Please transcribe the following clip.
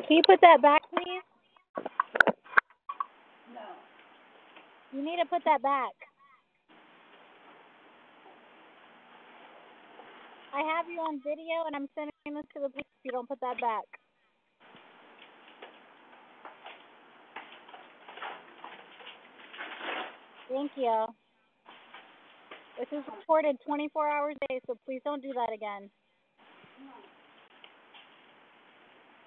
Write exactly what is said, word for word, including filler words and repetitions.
Can you put that back, please? You need to put that back. I have you on video, and I'm sending this to the police if you don't put that back. Thank you. This is recorded twenty-four hours a day, so please don't do that again.